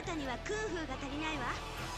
たにはクンフーが足りないわ。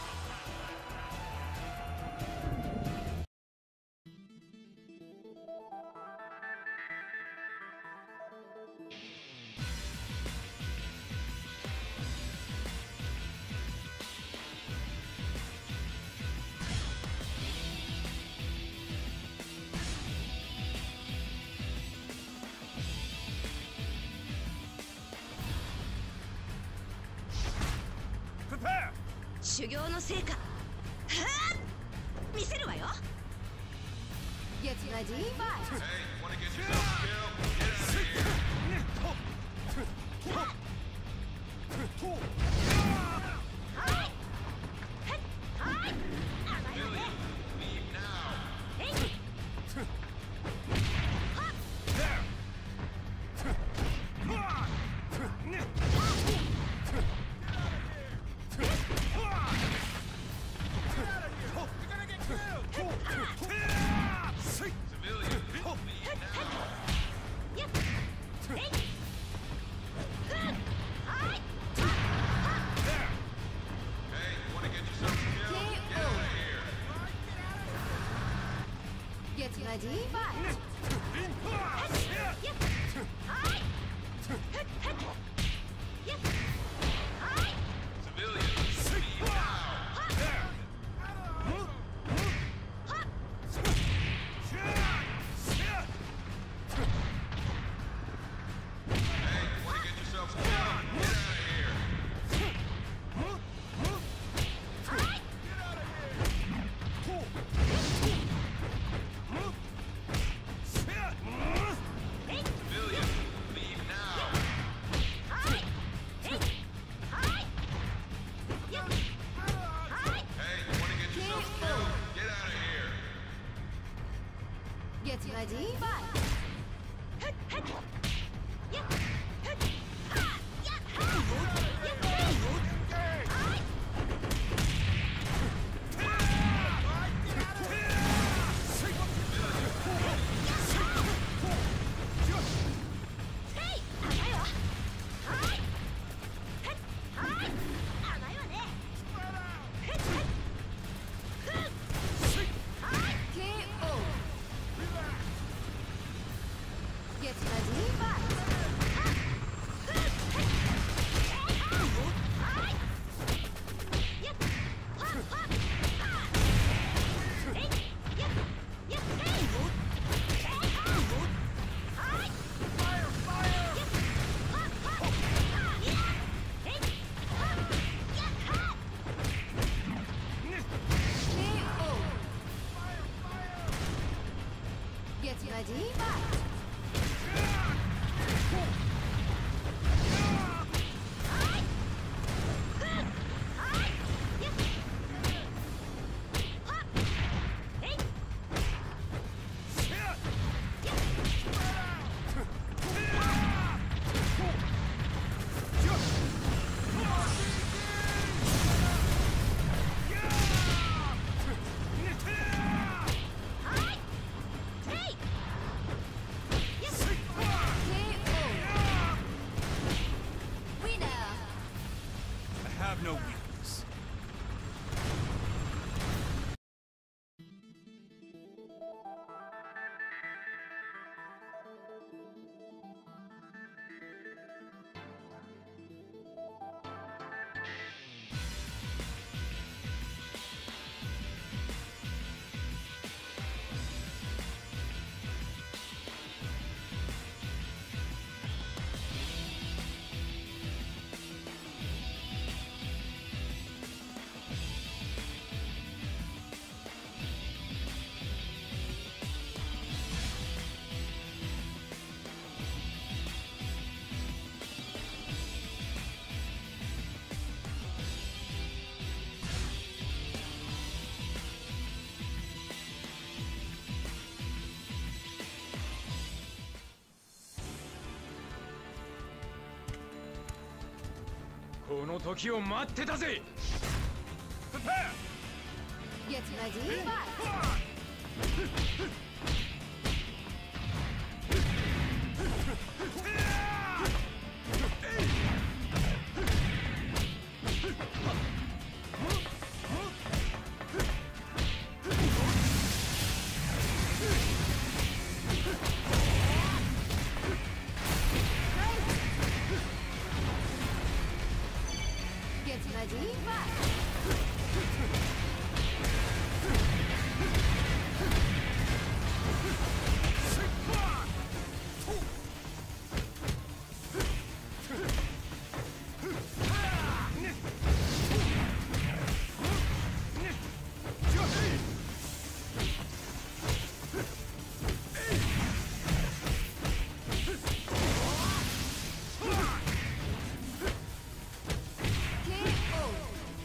修行の成果、はあ、見せるわよ。 Get ready, fight! Hey, wanna get yourself killed? Get out of here! Million, leave now! Civilian, leave now! Hey, wanna get yourself killed? Get out of here! Get ready, fight! Civilian, leave now! Hey, wanna get yourself killed? Get out of here! Civilian, leave now! Hey, wanna get yourself killed? Get out of here! Get ready, fight! KO! Get ready, fight! KO! Get ready, fight! Have no weakness. この時を待ってたぜ。 Get ready, fight! Get ready, fight! KO.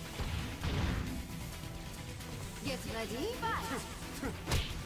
Get ready, fight!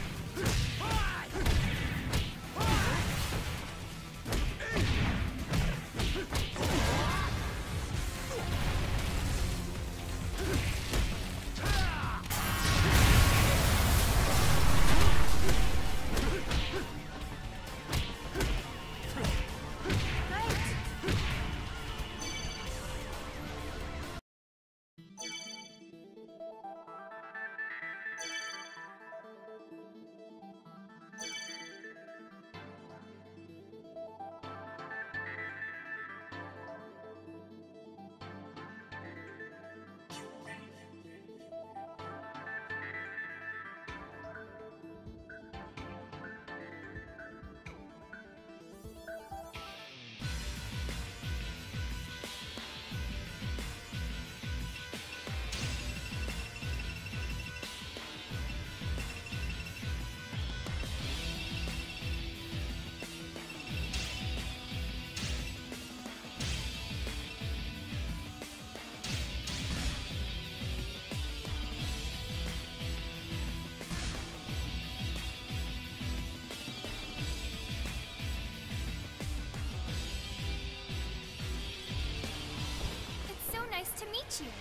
It's so nice to meet you.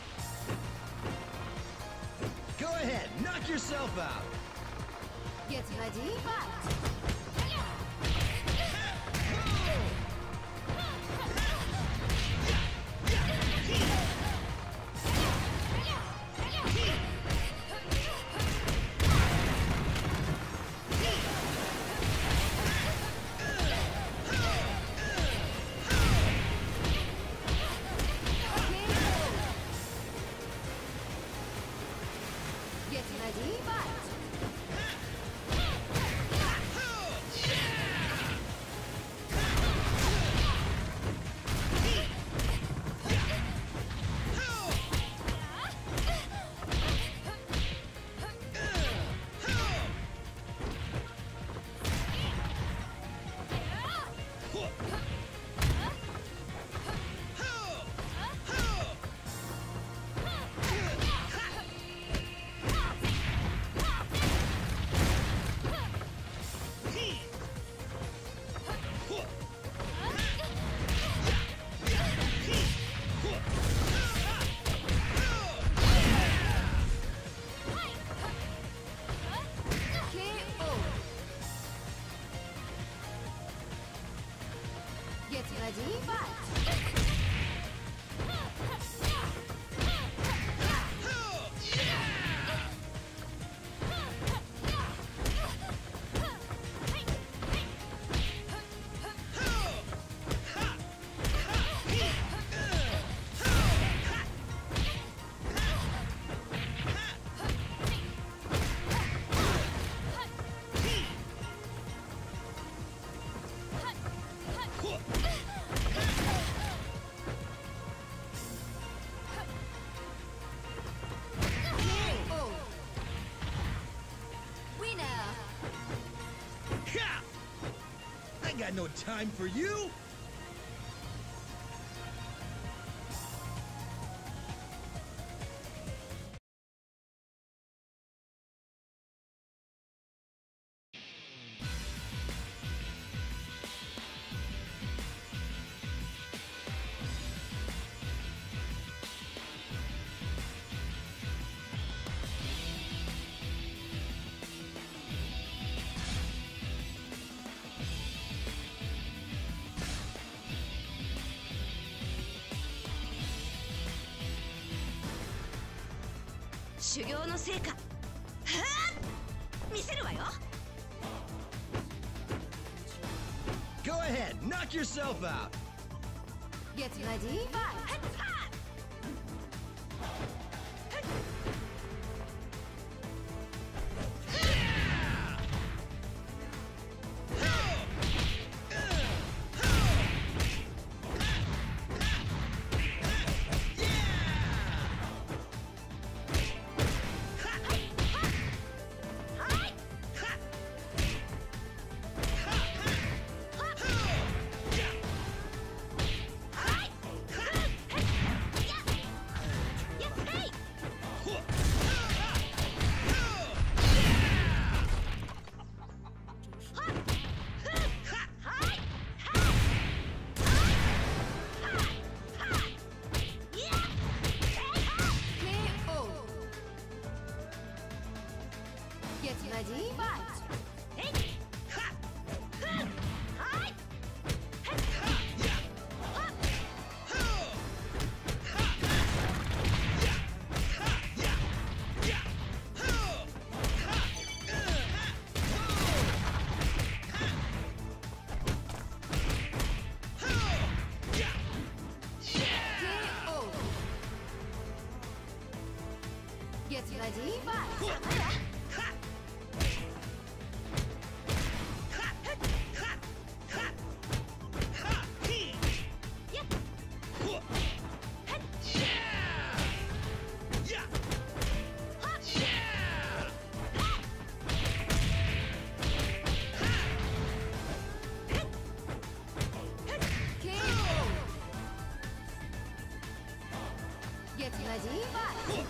Go ahead, knock yourself out. Get ready, fight! Get ready, fight! KO. Get ready, fight! KO. Winner. Ha! I got no time for you. 修行の成果はあ見せるわよ。 Go ahead, knock yourself out. Get ready, fight! Get ready, fight! Get ready, fight!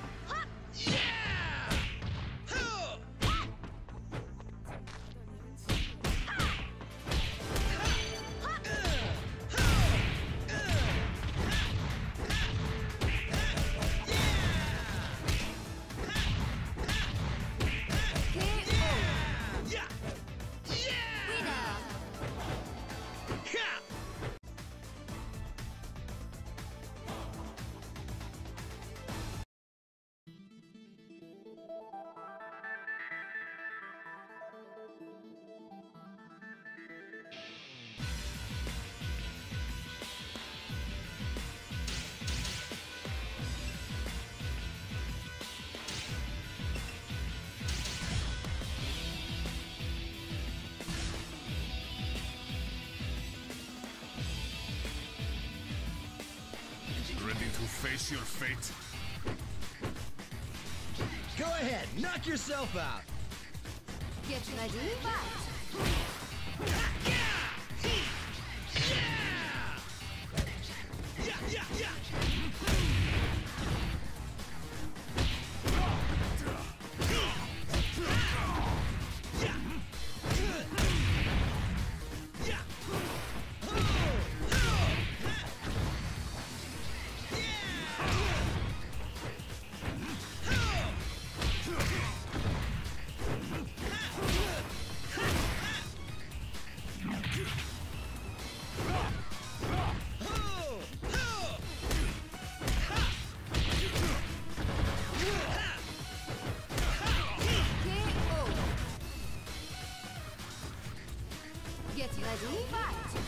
Ready to face your fate? Go ahead, knock yourself out. Get ready, fight! Get ready, fight!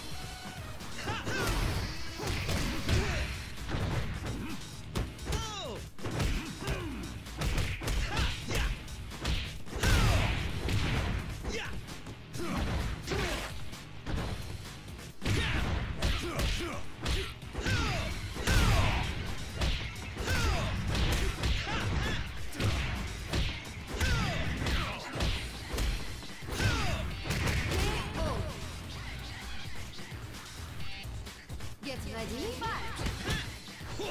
Get ready, fight!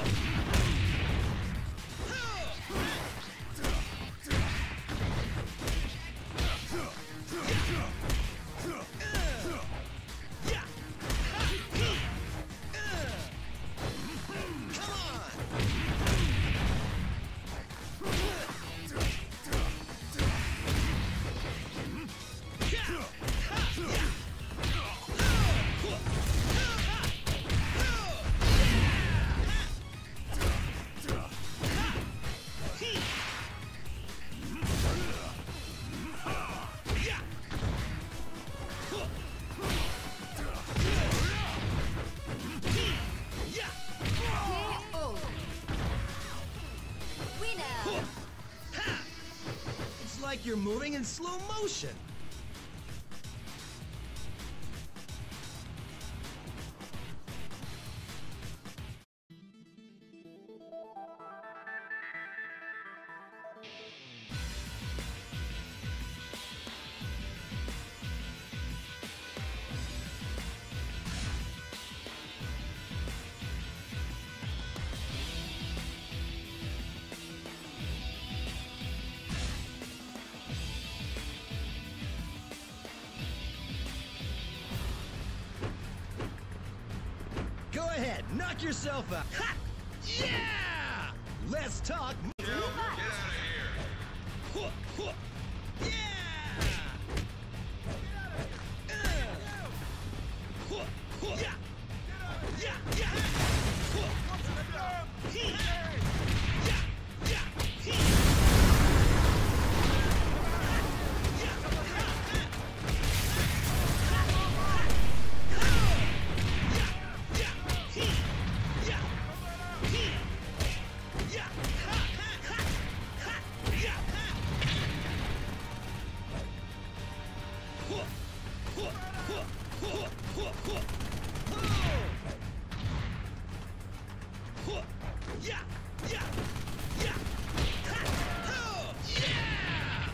KO! Winner! It's like you're moving in slow motion. Go ahead, knock yourself out. Ha! Yeah! Let's talk. Get out of here! Yeah! Yeah! Yeah! Yeah! Yeah! Yeah! Ha! Oh! Yeah!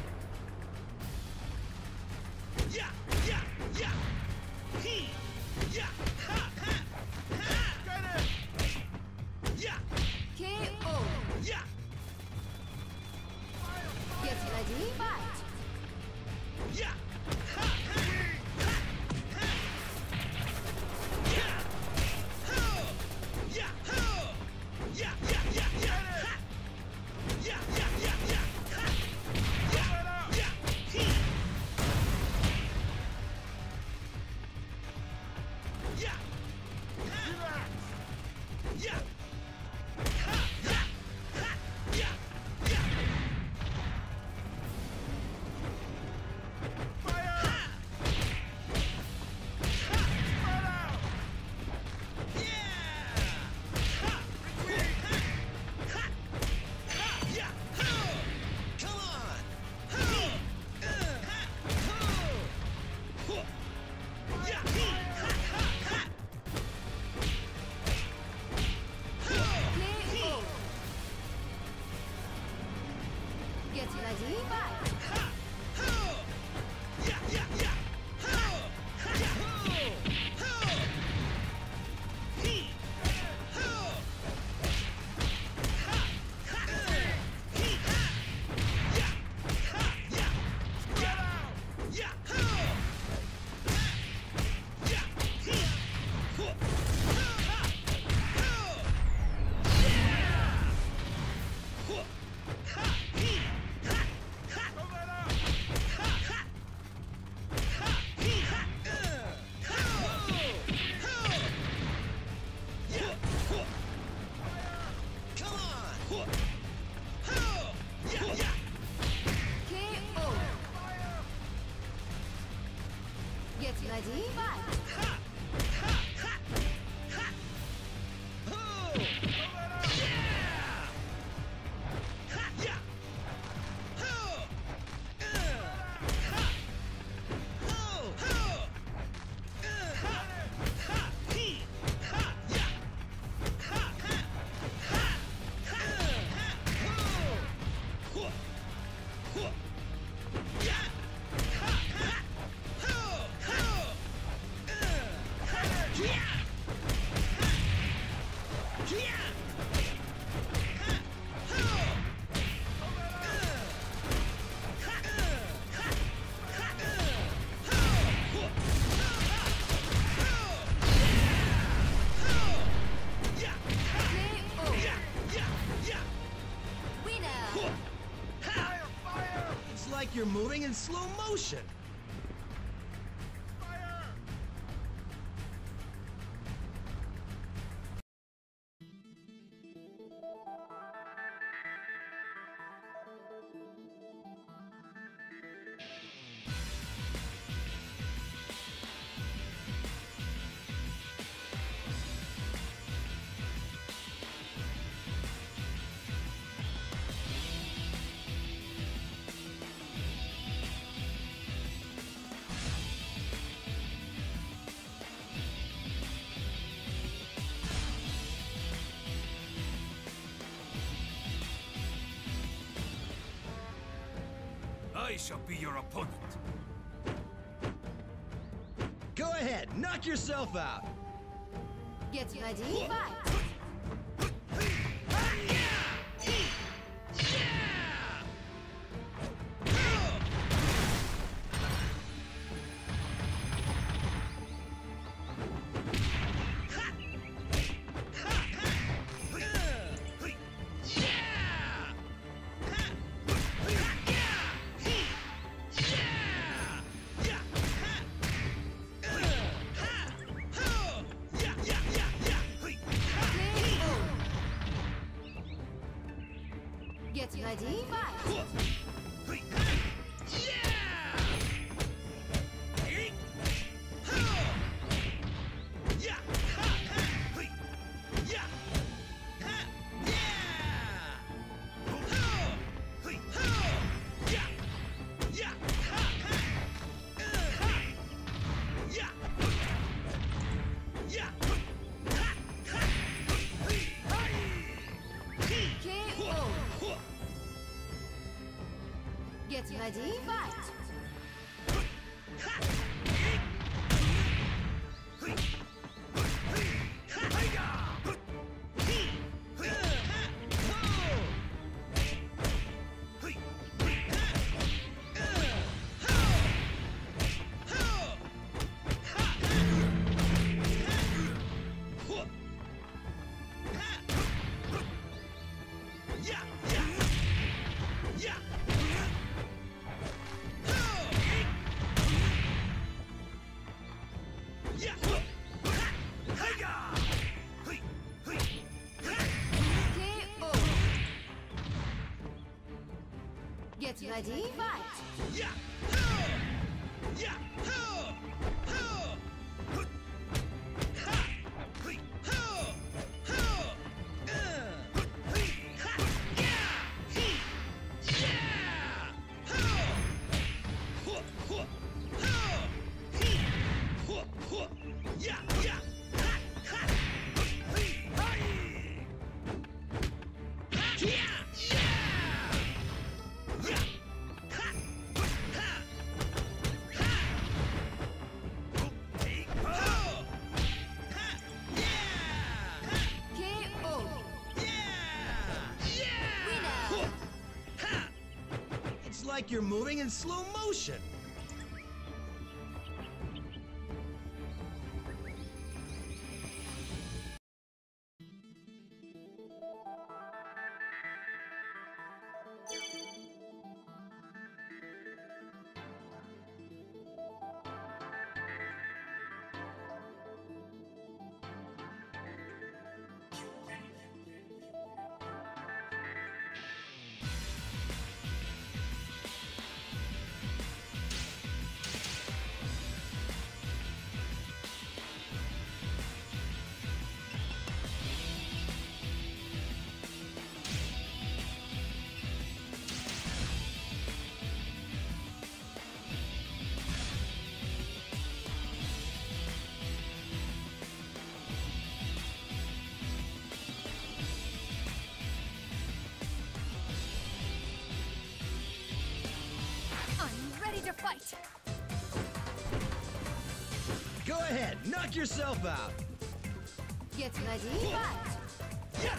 Yeah! Yeah! Yeah! He! Yeah! Ha! Ha! Ha! Get it! Yeah! KO. Yeah! Get ready, fight. Yeah! Ha! Ha! Ha! Ha! Yeah! Ho! Yeah! Ho! Yeah! Yeah! Yeah! Yeah! Ha! Yeah! Yeah! Yeah! Yeah! Ha! Yeah! Yeah! He! Yeah! Ha! Yeah! Ha! Yeah! Ha! Yeah! Yeah! KO. Get ready, fight. KO. Get ready, fight. KO. Winner. It's like you're moving in slow motion. I shall be your opponent. Go ahead, knock yourself out. Get ready, fight. Get ready, fight. ready, fight! Get ready, fight! It's like you're moving in slow motion. Ready to fight! Go ahead, knock yourself out. Get ready, fight!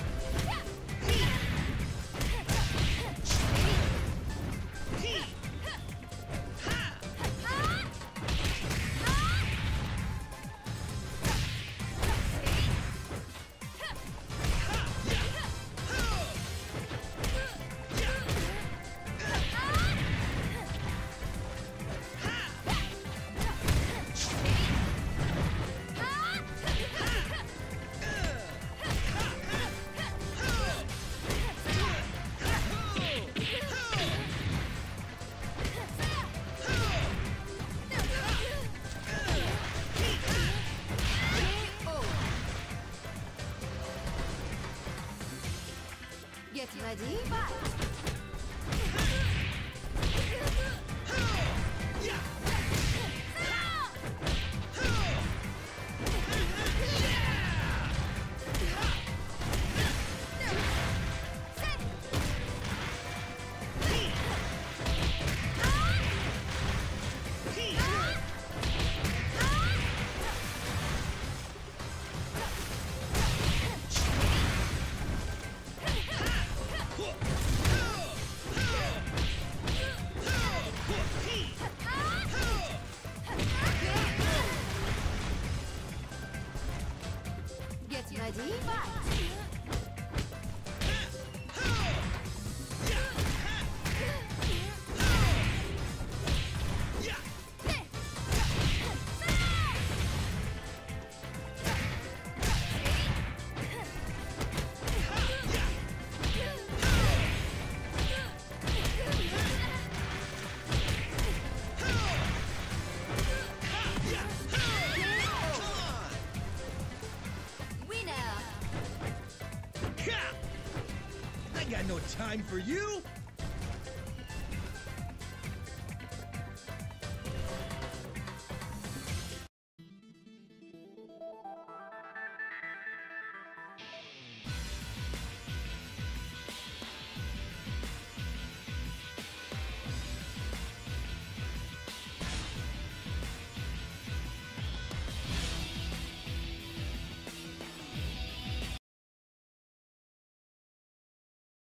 Get ready, fight! Get ready, fight! I got no time for you.